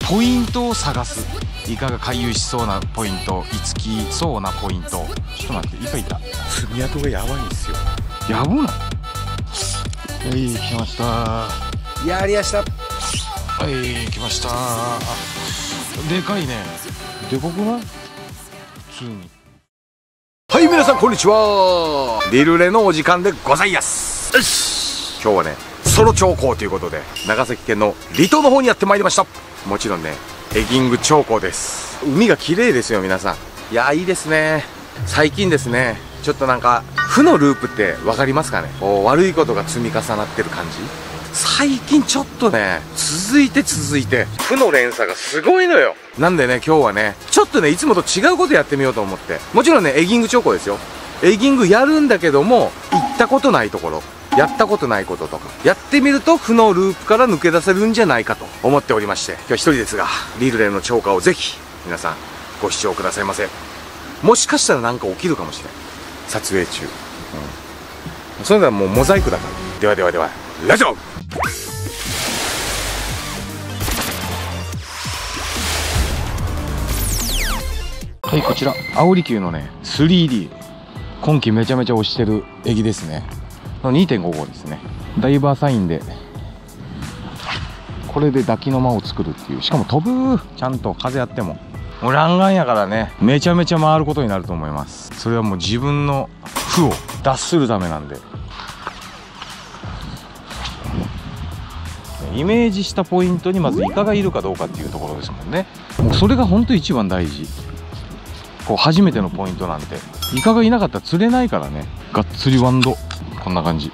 ポイントを探す。イカが回遊しそうなポイント、居つきそうなポイント。ちょっと待って、イカいた。 爪痕がやばいんですよ。 やばない？はい、来ました。 やりやした。 はい、来ました。でかいね。でかくない？普通に。 はい、皆さんこんにちは。リルレのお時間でございます。よし、今日はねソロ長江ということで長崎県の離島の方にやってまいりました。もちろんねエギング長江です。海が綺麗ですよ皆さん。いやいいですね。最近ですねちょっとなんか負のループって分かりますかね。こう悪いことが積み重なってる感じ。最近ちょっとね続いて負の連鎖がすごいのよ。なんでね今日はねちょっとねいつもと違うことやってみようと思って、もちろんねエギング長江ですよ。エギングやるんだけども行ったことないところ、やったことないこととかやってみると負のループから抜け出せるんじゃないかと思っておりまして、今日は一人ですがリルレの超過をぜひ皆さんご視聴くださいませ。もしかしたら何か起きるかもしれない撮影中、それではもうモザイクだから。ではレッツゴー。 はい、こちら青利休のね 3D 今季めちゃめちゃ推してるエギですねの 2.5 号ですね。ダイバーサインでこれで抱きの間を作るっていう。しかも飛ぶ、ちゃんと風あってももう欄干やからねめちゃめちゃ回ることになると思います。それはもう自分の負を脱するためなんで、イメージしたポイントにまずイカがいるかどうかっていうところですもんね。もうそれが本当一番大事。こう初めてのポイントなんてイカがいなかったら釣れないからね。がっつりワンドこんな感じ、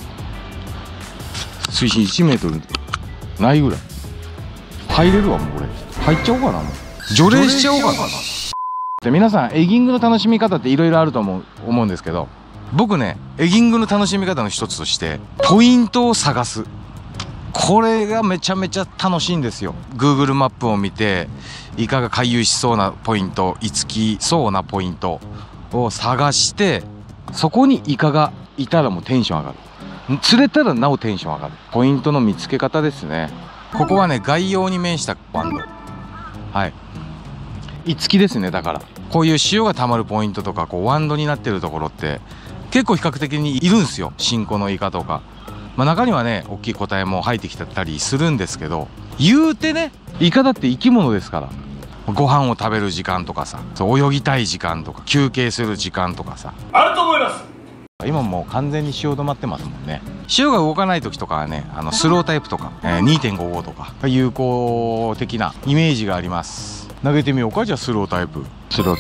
水深1メートルないぐらい入れるわ。もうこれ入っちゃおうかな。もう除霊しちゃおうかな。で皆さんエギングの楽しみ方っていろいろあると思うんですけど、僕ねエギングの楽しみ方の一つとしてポイントを探す、これがめちゃめちゃ楽しいんですよ。 Google マップを見てイカが回遊しそうなポイント、居つきそうなポイントを探して、そこにイカがいたらもうテンション上がる。釣れたらなおテンション上がる。ポイントの見つけ方ですね。ここはね外洋に面したワンド、はい、居つきですね。だからこういう潮がたまるポイントとかこうワンドになってるところって結構比較的にいるんですよ。新子のイカとか、中にはね大きい個体も入ってきたりするんですけど、言うてねイカだって生き物ですから、ご飯を食べる時間とかさ、泳ぎたい時間とか休憩する時間とかさあると思います。今もう完全に潮止まってますもんね。潮が動かない時とかはねスロータイプとか、2.5 号とか有効的なイメージがあります。投げてみようか。じゃあスロータイプ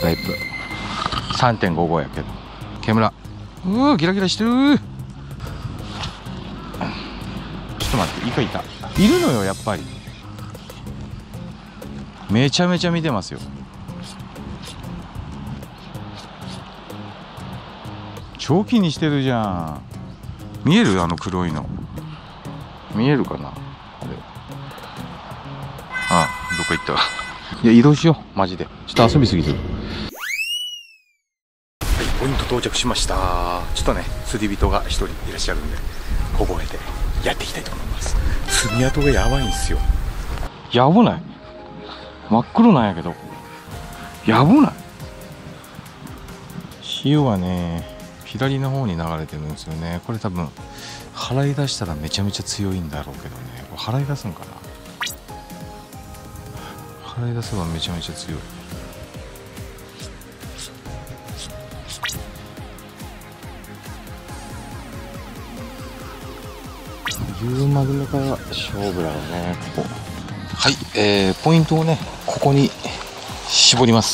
3.5 号やけど煙ギラギラしてる。ちょっと待って、イカいた。いるのよやっぱり。めちゃめちゃ見てますよ。超気にしてるじゃん。見える？黒いの見えるかな。あれ、どこ行った。いや移動しようマジで。ちょっと遊びすぎてる。はい、ポイント到着しました。ちょっとね釣り人が一人いらっしゃるんで小声でやっていきたいと思います。 爪痕がやばいんですよ。 やばない？真っ黒なんやけどやばない？潮はね左の方に流れてるんですよね。これ多分払い出したらめちゃめちゃ強いんだろうけどね。これ払い出すんかな。払い出せばめちゃめちゃ強い。夕まぐめから勝負だよねここ。はい、ポイントをねここに絞ります。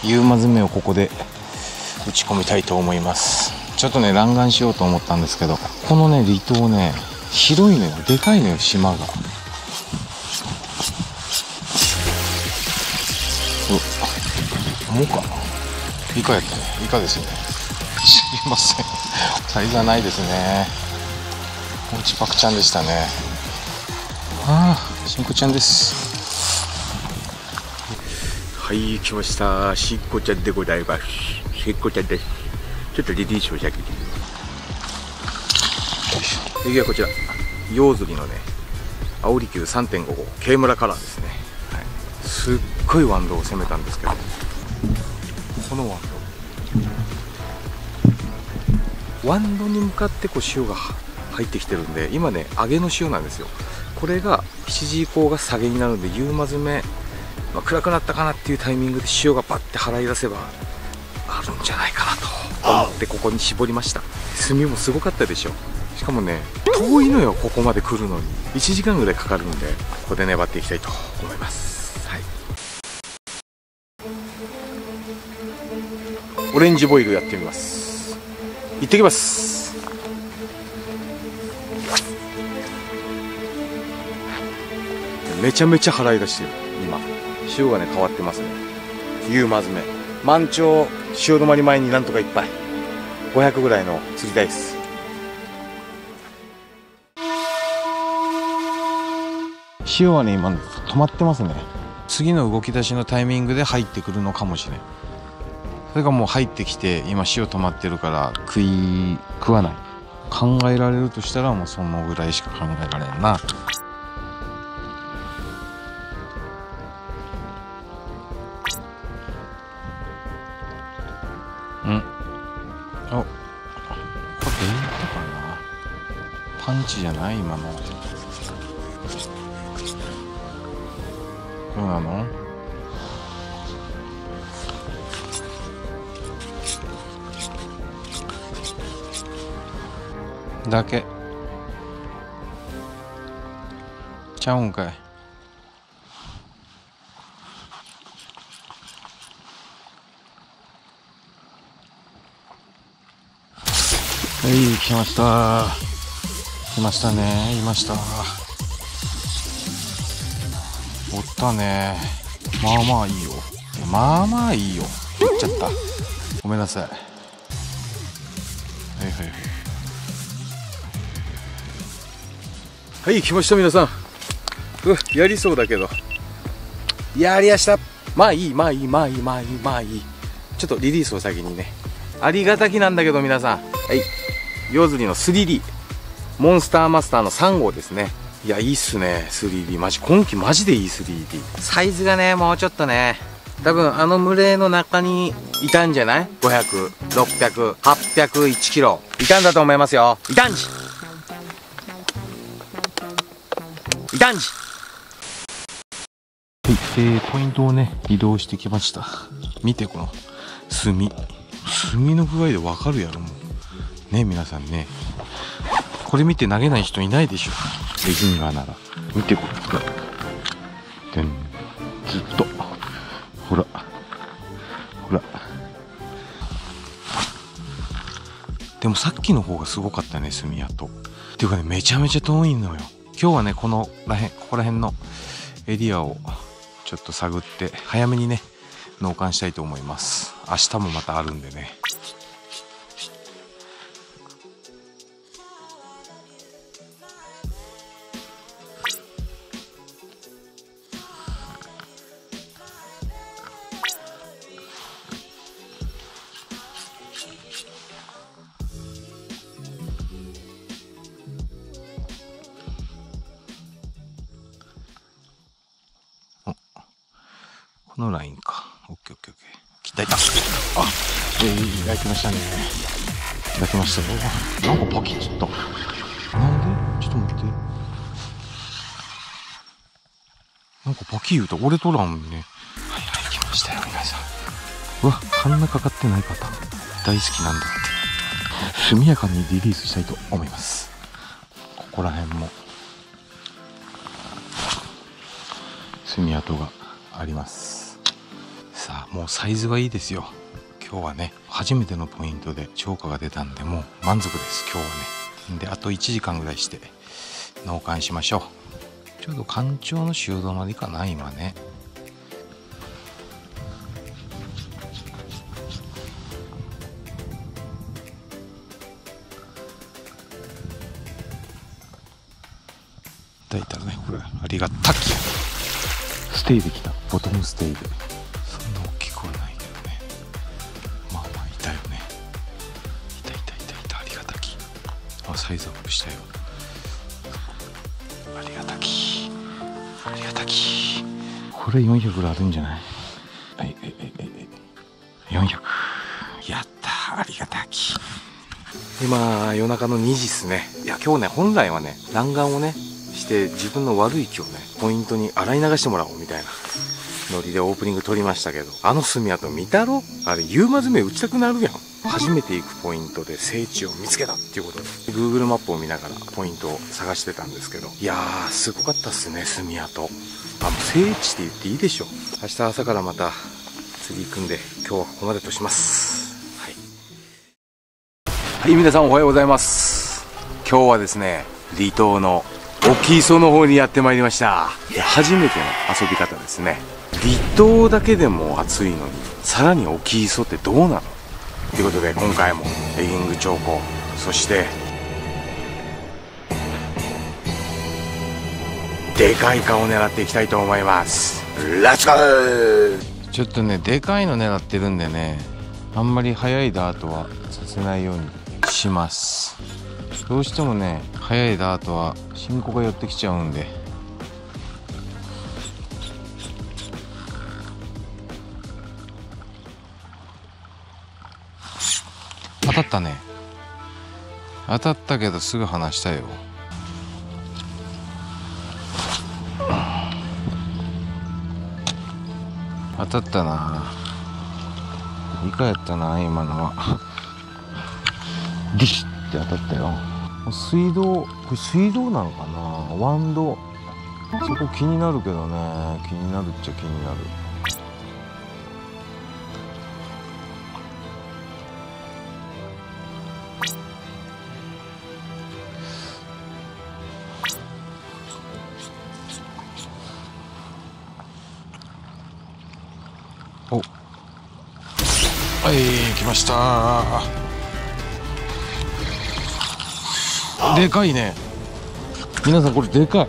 夕まずめをここで打ち込みたいと思います。ちょっとね欄干しようと思ったんですけど、このね離島ね広いのよ、でかいのよ島が。もうかイカやったね。イカですね。すいませんサイズはないですね。おうちパクちゃんでしたね。しんこちゃんです。 はい、来ました。しんこちゃんでございます。しんこちゃんです。ちょっとリリースをしてあげて。次はこちら、ヨウズリのね、青利休 3.5 号、K 村カラーですね。はい、 すっごいワンドを攻めたんですけど、このワンドに向かってこう潮が入ってきてるんで、今ね上げの潮なんですよ。これが7時以降が下げになるんで、夕間詰め、暗くなったかなっていうタイミングで潮がパッて払い出せばあるんじゃないかなと思ってここに絞りました。炭もすごかったでしょ。しかもね遠いのよ、ここまで来るのに1時間ぐらいかかるんで、ここで粘っていきたいと思います。はい、オレンジボイルやってみます。行ってきます。めちゃめちゃ払い出してる。今潮がね変わってますね。夕間詰め満潮、潮止まり前になんとかいっぱい500ぐらいの釣りたいです。 潮はね今止まってますね。次の動き出しのタイミングで入ってくるのかもしれん。それがもう入ってきて今潮止まってるから食わない。考えられるとしたらもうそのぐらいしか考えられんな。うん、お、これでいいのかな。パンチじゃない今の。どうなの？だけちゃうんかい。はい、来ました。来ましたね。いました。おったね。まあまあいいよ。まあまあいいよ。取っちゃった。ごめんなさい。はいはいはい。 はい、来ました皆さん。やりそうだけどやりやした。まあいいまあいいまあいいまあいいまあいい。ちょっとリリースを先にね。ありがたきなんだけど皆さん、はい、夜釣りの 3D モンスターマスターの3号ですね。いやいいっすね 3D。 マジ今季マジでいい 3D。 サイズがねもうちょっとね、多分あの群れの中にいたんじゃない？ 500、600、800、1キロいたんだと思いますよ。いたんじいたんじ。 はい、ポイントをね移動してきました。見てこの炭の具合でわかるやろもうね。皆さんねこれ見て投げない人いないでしょ。レギンガーなら見てこれでずっとほらほら。でもさっきの方がすごかったね、炭跡っていうかね、めちゃめちゃ遠いのよ。今日はねここら辺のエリアをちょっと探って早めにね納棺したいと思います。明日もまたあるんでね。このラインか。オッケーオッケーオッケー。切ったいた。あ、焼きましたね。焼きましたよ。なんかパキッつった。なんで？ちょっと待って。なんかパキ言うた。俺とらんね。はいはい、来ましたよ皆さん。うわ、カンナかかってないパターン大好きなんだって。速やかにリリースしたいと思います。ここら辺も炭跡があります。さあもうサイズはいいですよ。今日はね初めてのポイントで超過が出たんでもう満足です今日はね。であと1時間ぐらいして納棺しましょう。ちょうど干潮の潮止まりかな今ね。だいたらねこれありがたきステイできた。ボトムステイでそんな大きくはないけどね。まあまあいたよね。いたありがたき。あ、サイズアップしたよ。ありがたきここれ400ぐらいあるんじゃない？はい、400。やったー、ありがたき。 今夜中の2時っすね。いや今日ね、本来はね弾丸をねして自分の悪い気をねポイントに洗い流してもらおうみたいなノリでオープニング撮りましたけど、あの炭跡見たろ？あれユーマ爪打ちたくなるやん。初めて行くポイントで聖地を見つけたっていうことで Google マップを見ながらポイントを探してたんですけど、いやーすごかったっすね。炭跡、もう聖地って言っていいでしょ。明日朝からまた釣り行くんで今日はここまでとします。はい、皆さんおはようございます。今日はですね離島の沖磯の方にやってまいりました。初めての遊び方ですね。離島だけでも暑いのにさらに沖磯ってどうなのということで、今回もエギング兆候、そしてでかいカを狙っていきたいと思います。レッツゴー。 ちょっとねでかいの狙ってるんでね、あんまり速いダートはさせないようにします。どうしてもね速いダートは新子が寄ってきちゃうんで。当たったね。当たったけどすぐ離したよ。当たったな。イカやったな今のは。ディシッって当たったよ。水道、これ水道なのかな、ワンド。そこ気になるけどね。気になるっちゃ気になる。お、はい来ました。でかいね。皆さんこれでか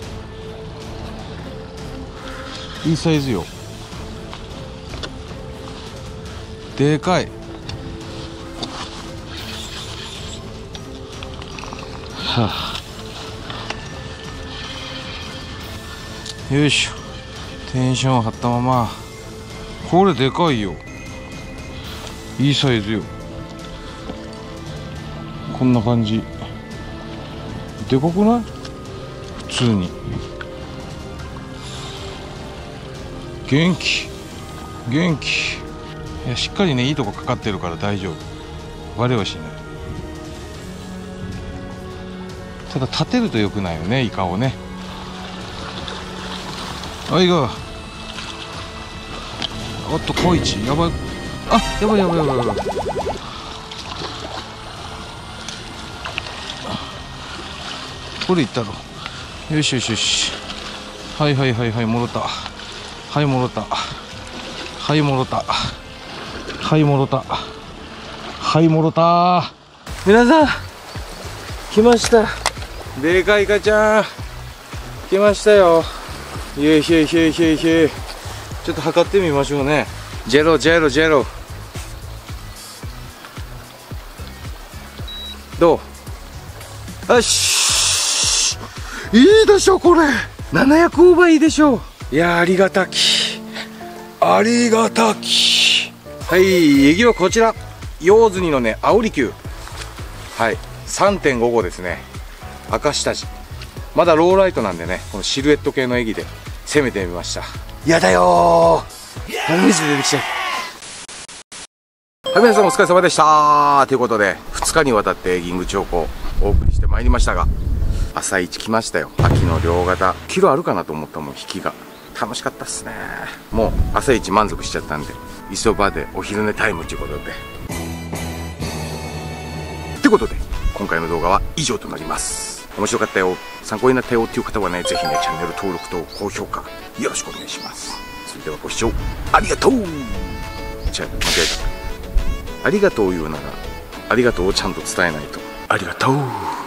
い。いいサイズよ。でかい。はあ、よいしょ。テンション張ったまま。これでかいよ。いいサイズよ。こんな感じ。でかくない？普通に元気。いやしっかりねいいとこかかってるから大丈夫。割れはしない。ただ立てるとよくないよねイカをね。あいがおっと小一やばい。あやばい。これいったろ。よし。はい戻った。はい戻った。皆さん来ました。でかいイカちゃん来ましたよ。いえちょっと測ってみましょうね。ジェロどう？よし、いいでしょこれ。700オーバーいいでしょ。いやありがたき。はい、エギはこちらヨーズニのね青利休。はい 3.55 ですね。赤下地。まだローライトなんでね、このシルエット系のエギで攻めてみました。やだよー、水出てきちゃう。はい、皆さんお疲れ様でしたということで2日にわたってエギング兆候お送りしてまいりましたが、朝一来ましたよ。秋の両型キロあるかなと思ったもん。引きが楽しかったっすね。もう朝一満足しちゃったんで磯場でお昼寝タイムということで。ということで今回の動画は以上となります。面白かったよ、参考になったよっていう方はね、ぜひねチャンネル登録と高評価よろしくお願いします。それではご視聴ありがとう。間違えた。ありがとうを言うならありがとうをちゃんと伝えないと。ありがとう。